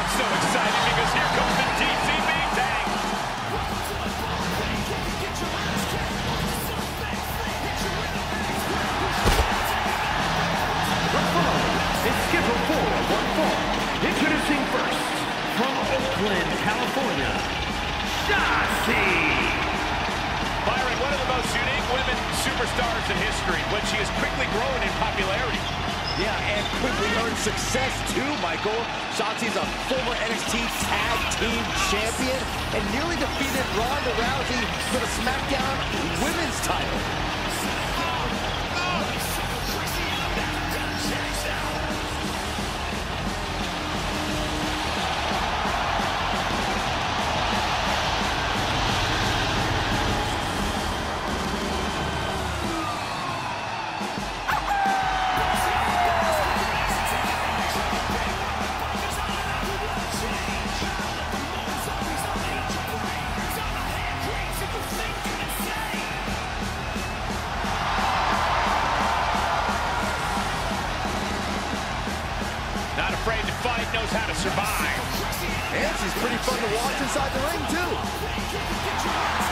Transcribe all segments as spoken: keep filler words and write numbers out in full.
I'm so excited because here comes the T C B tank. The following is scheduled for one fall. Introducing first, from Oakland, California, Shotzi. Byron, one of the most unique women superstars in history, but she has quickly grown in popularity. Yeah, and quickly earned success too, Michael. Shotzi's a former N X T Tag Team Champion and nearly defeated Ronda Rousey for the SmackDown Women's title. Not afraid to fight, knows how to survive. And she's pretty fun to watch inside the ring, too.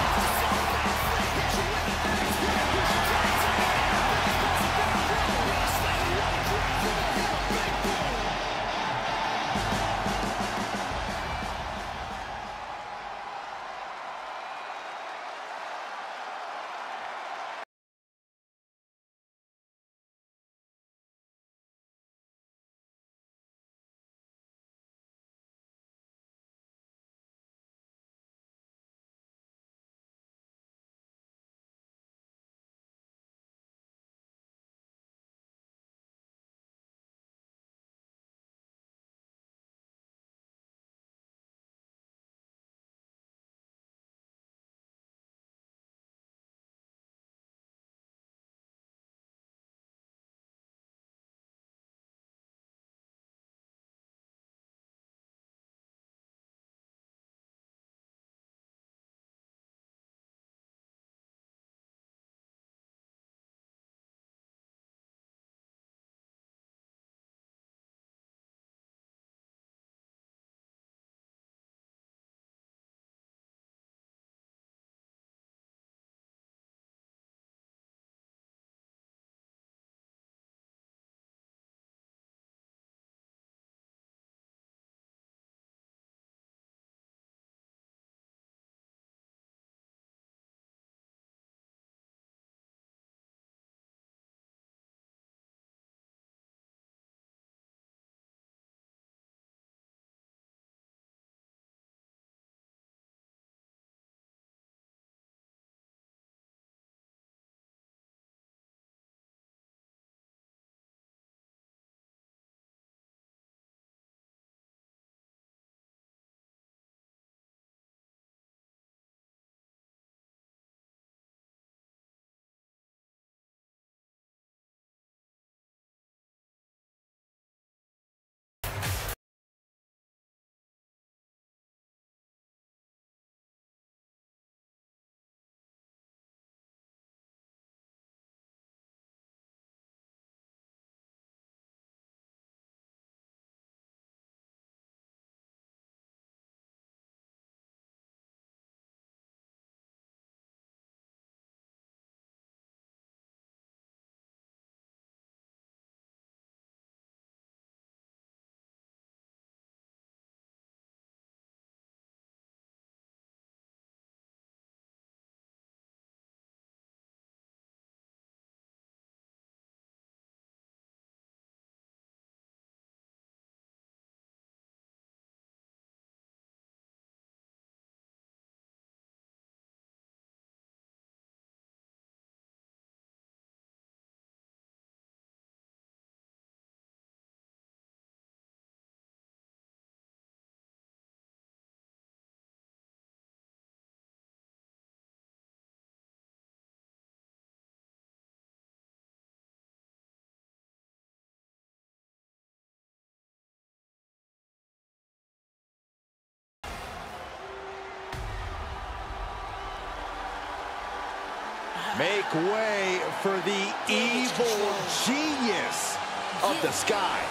Make way for the evil genius of the sky.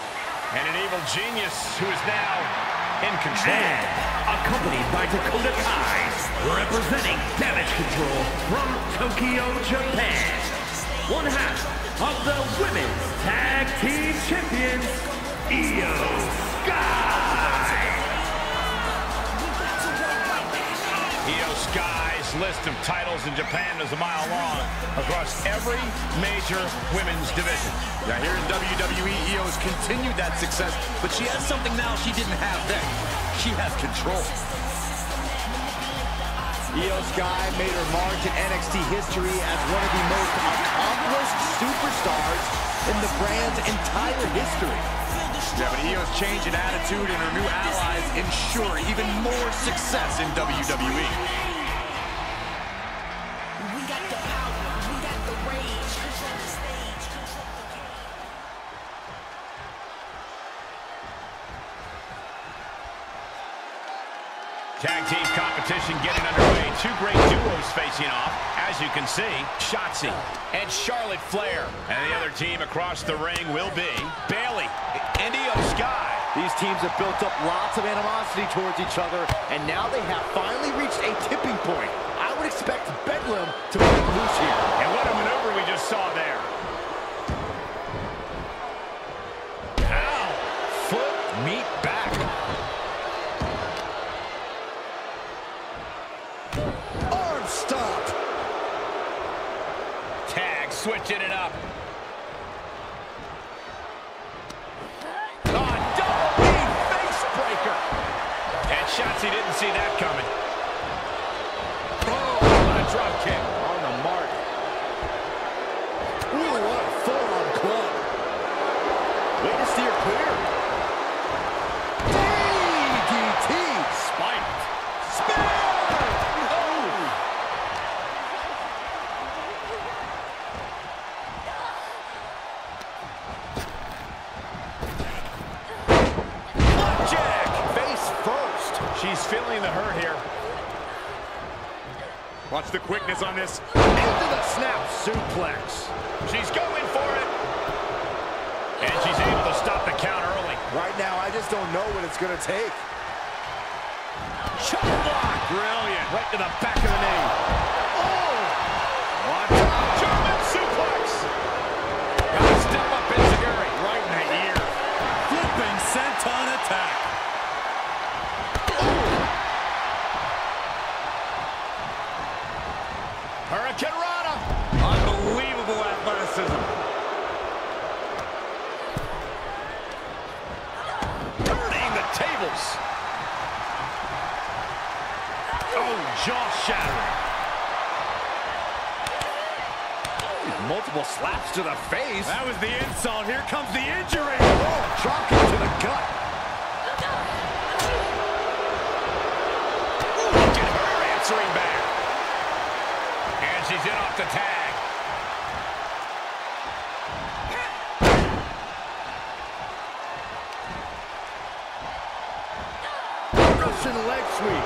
And an evil genius who is now in control. And accompanied by Dakota Kai, representing Damage Control from Tokyo, Japan. One half of the Women's Tag Team Champions, Iyo Sky. Iyo Sky's list of titles in Japan is a mile long across every major women's division. Now here in W W E, Iyo has continued that success, but she has something now she didn't have then. She has control. Iyo Sky made her mark in N X T history as one of the most accomplished superstars in the brand's entire history. Yeah, but Io's change in attitude and her new allies ensure even more success in W W E. We got the power, we got the rage, control the stage, control the game. Tag team competition getting underway. Two great duos facing off. As you can see, Shotzi and Charlotte Flair. And the other team across the ring will be Bayley and Iyo Sky. These teams have built up lots of animosity towards each other, and now they have finally reached a tipping point. I would expect Bedlam to break loose here. And what a maneuver we just saw there. Ow! Foot meet back. Arm stop. Tag switching it up. Shotzi didn't see that coming. Oh, what a drop kick. On the mark. Ooh, what a forearm club. Way to steer clear. D D T. Spiked. Spear. Oh. Flapjack. Face first. She's feeling the hurt here. Watch the quickness on this. Into the snap suplex. She's going for it. And she's able to stop the count early. Right now, I just don't know what it's going to take. Chop block. Brilliant. Right to the back of the knee. Oh! Watch out. German suplex. Got to step up Enziguri. Right in the ear. Flipping senton attack. Hurricane Rana. Unbelievable athleticism. Turning the tables. Oh, jaw-shattering. Multiple slaps to the face. That was the insult. Here comes the injury. Oh, drop kick to the gut. Look at her answering back. And she's in off the tag. Russian leg sweep.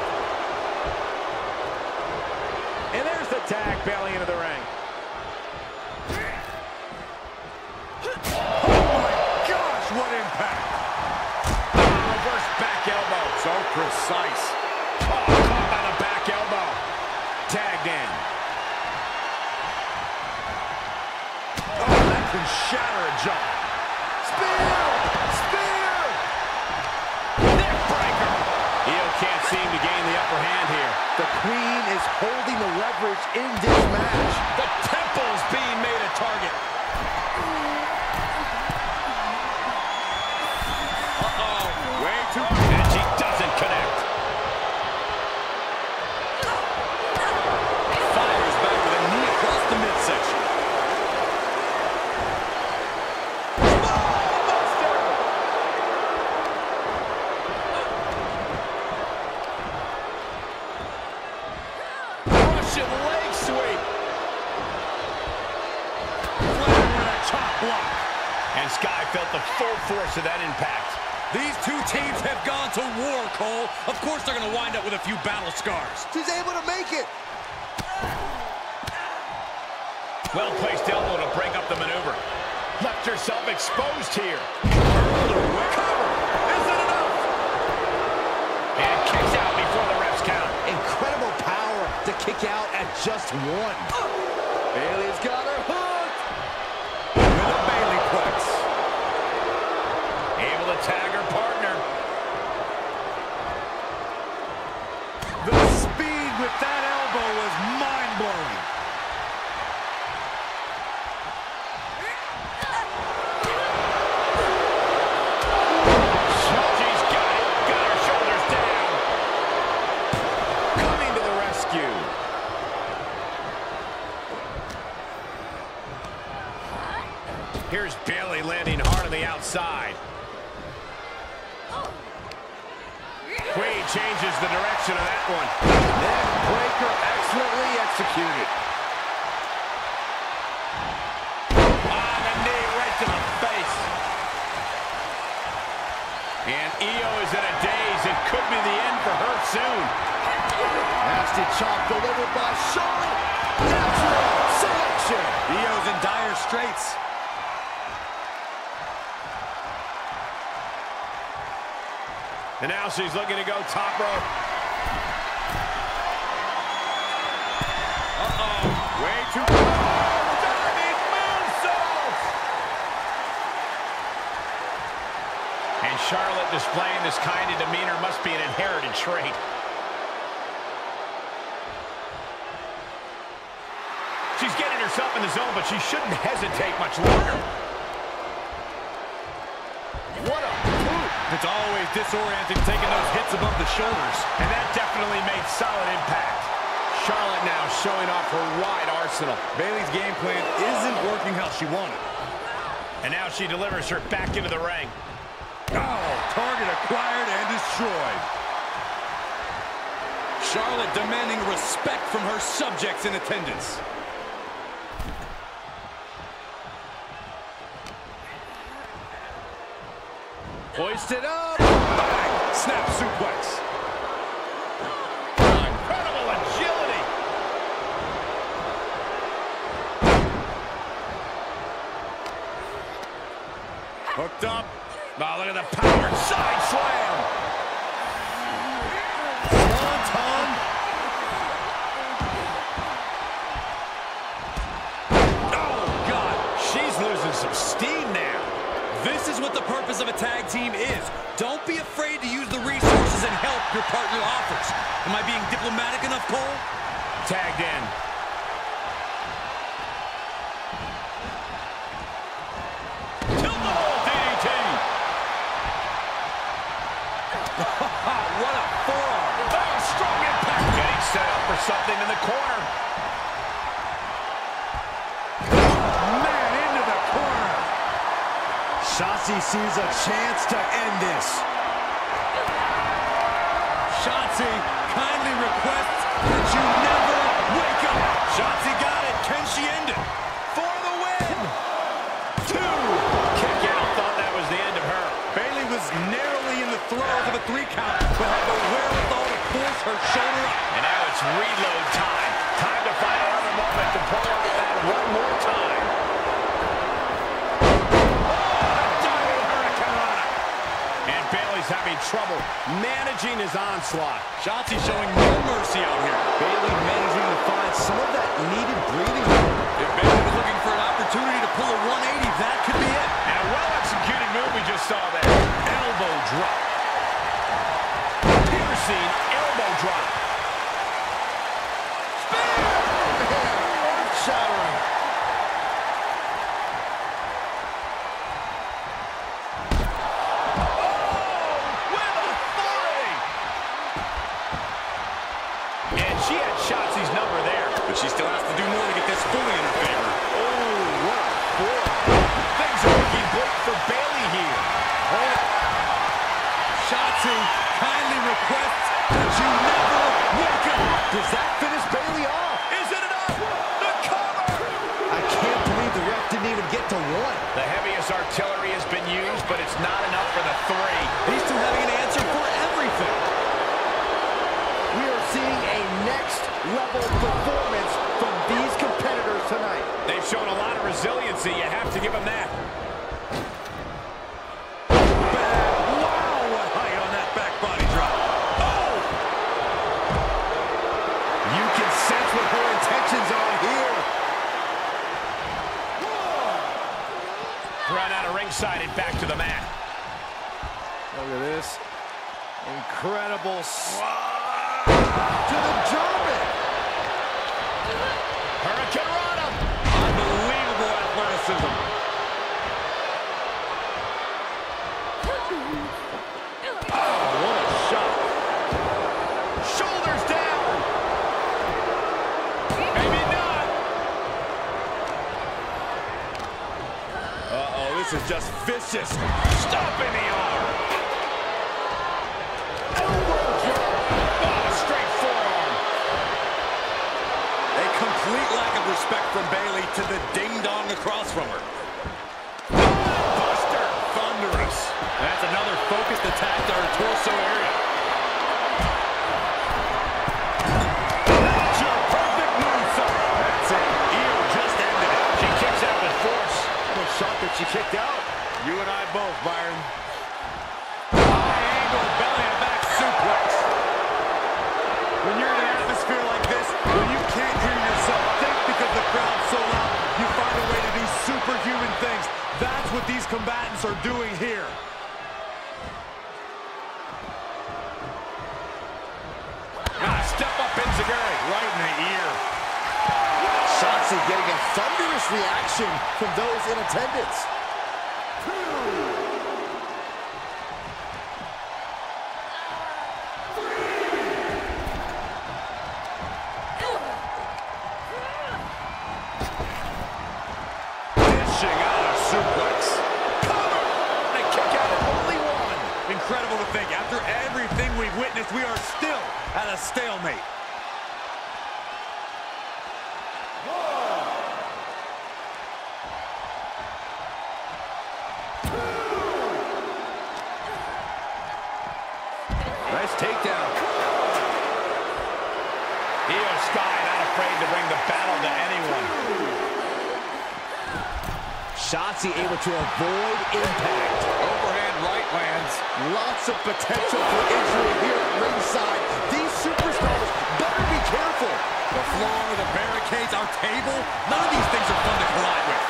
And there's the tag, Bayley into the ring. Oh my gosh, what impact. Reverse back elbow. So precise. Oh, caught by the back elbow. Tagged in. Oh, that can shatter a jaw. Spear! Spear! Neck breaker. Iyo can't seem to gain the upper hand here. The Queen is holding the leverage in this match. The temple's being made a target. Uh-oh. Way too... And she doesn't connect. Fires back with a knee across the midsection. Russian leg sweep. Flair with a chop block. And Sky felt the full force of that impact. These two teams have gone to war, Cole. Of course they're going to wind up with a few battle scars. She's able to make it. Well-placed elbow to break up the maneuver. Left herself exposed here. Curled away. just one. Bayley's got her hooked. With a Bayley plex. Able to tag her partner. The speed with that elbow was mind-blowing. She's got it. Got her shoulders down. Coming to the rescue. Here's Bayley landing hard on the outside. Queen changes the direction of that one. Neck breaker excellently executed. On the knee, right to the face. And Io is in a daze. It could be the end for her soon. Nasty chop delivered by Charlotte. Natural selection. Io's in dire straits. And now she's looking to go top rope. Uh-oh. Way too far. Diving moonsault. And Charlotte displaying this kind of demeanor must be an inherited trait. She's getting herself in the zone, but she shouldn't hesitate much longer. What a move. It's always disorienting taking those hits above the shoulders. And that definitely made solid impact. Charlotte now showing off her wide arsenal. Bayley's game plan isn't working how she wanted. And now she delivers her back into the ring. Oh, target acquired and destroyed. Charlotte demanding respect from her subjects in attendance. Hoisted up. Bang! Snap suplex. Incredible agility. Hooked up. Oh, look at the power. Side slam. Swanton. Oh, God. She's losing some steam now. This is what the purpose of a tag team is. Don't be afraid to use the resources and help your partner offers. Am I being diplomatic enough, Cole? Tagged in. Tilt-a-roll D D T. What a forearm. Oh, strong impact. Getting set up for something in the corner. Man, into the corner. Shotzi sees a chance to end this. Shotzi kindly requests that you never wake up. Shotzi got it. Can she end it? For the win. Two. Kick out. Thought that was the end of her. Bayley was narrowly in the throes of a three count, but had the wherewithal to force her shoulder up. And now it's reload time. Time to find another moment to pull off that one more time. Having trouble managing his onslaught. Shotzi showing no mercy out here. Bayley managing to find some of that needed breathing room. If Bayley was looking for an opportunity to pull a one eighty, that could be it. And a well-executed move we just saw there. Elbow drop. Piercing elbow drop. Shattering. She had Shotzi's number there. But she still has to do more to get this fully in her favor. Oh, what a forearm. Things are looking bleak for Bayley here. Oh. Shotzi kindly requests that you never wake up. Does that finish Bayley off? Is it enough? The cover! I can't believe the ref didn't even get to one. The heaviest artillery has been used, but it's not enough for the three. He's still having an answer for everything. We are seeing a next-level performance from these competitors tonight. They've shown a lot of resiliency. You have to give them that. Wow, what height on that back body drop. Oh! You can sense what her intention Look at this. Incredible swat to the German. Hurricane Rana. Unbelievable athleticism. Oh, what a shot. Shoulders down. Maybe not. Uh-oh, this is just vicious. Stop in the arm. Oh, straight forearm. A complete lack of respect from Bayley to the ding-dong across from her. Buster. Thunderous. That's another focused attack to her torso area. Perfect moonsault. That's it. Io just ended it. She kicks out with force. What shot that she kicked out. You and I both, Byron. High angle belly to back suplex. When you're in an atmosphere like this, when you can't hear yourself think because the crowd's so loud, you find a way to do superhuman things. That's what these combatants are doing here. Ah, step up Enziguri right in the ear. Shotzi getting a thunderous reaction from those in attendance. Dishing out a suplex. Cover! And a kick out of only one. Incredible to think, after everything we've witnessed, we are still at a stalemate. Nice takedown. Io Sky not afraid to bring the battle to anyone. Shotzi able to avoid impact. Overhand right lands. Lots of potential for injury here at ringside. These superstars better be careful. The floor, the barricades, our table, none of these things are fun to collide with.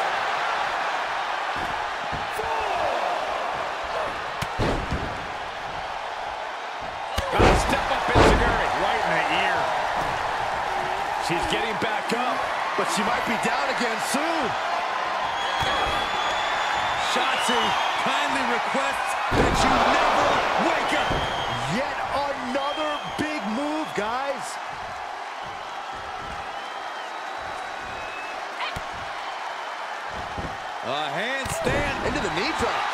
Gotta step up Enziguri right in the ear. She's getting back up, But she might be down again soon. Shotzi kindly requests that you never wake up. Yet another big move, guys. A handstand. Into the knee drop.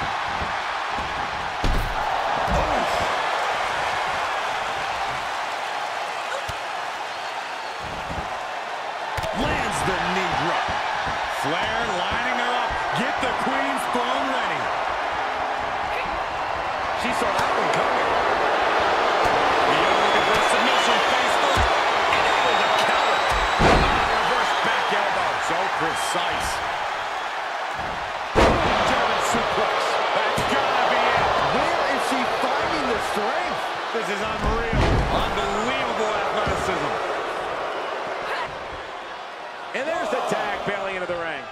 Lands the knee drop. Flair lining her up. Get the Queen's throne ready. She saw that one coming. Io looking for a submission face first. and able to counter. Ah, reverse back elbow. So precise. German suplex. That's gotta be it. Where is she finding the strength? This is unreal. Unbelievable athleticism. And there's the tag, Bayley into the ring.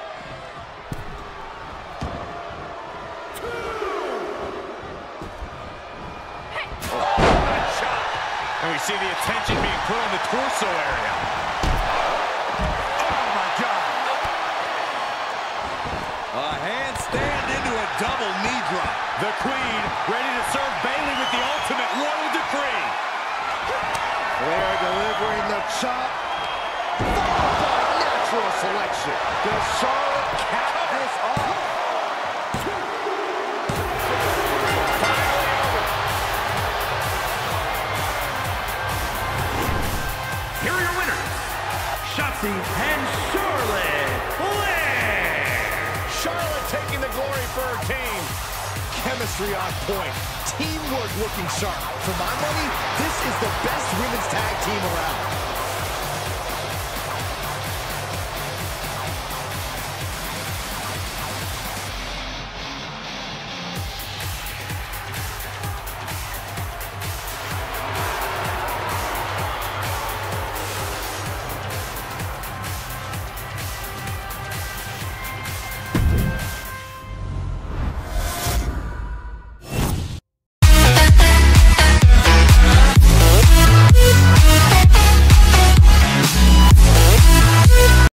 And we see the attention being put on the torso area. Oh, my God. A handstand into a double knee drop. The Queen ready to serve Bayley with the ultimate royal decree. Flair delivering the chop. Followed by natural selection. Does Charlotte cap this off? Here are your winners, Shotzi and Charlotte Flair. Charlotte taking the glory for her team. Chemistry on point. Teamwork looking sharp. For my money, this is the best women's tag team around.